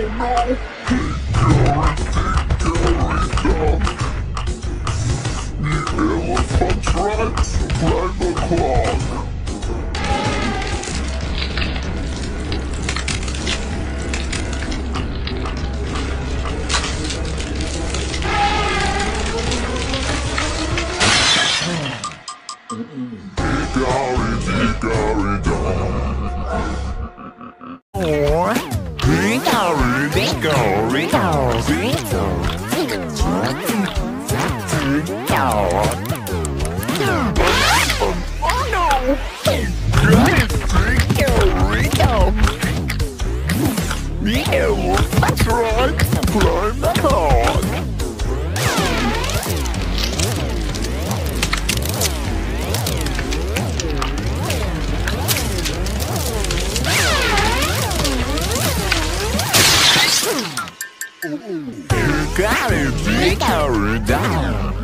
Elephant tracks, play the clock. That's right, climb the clock. You got it, big down.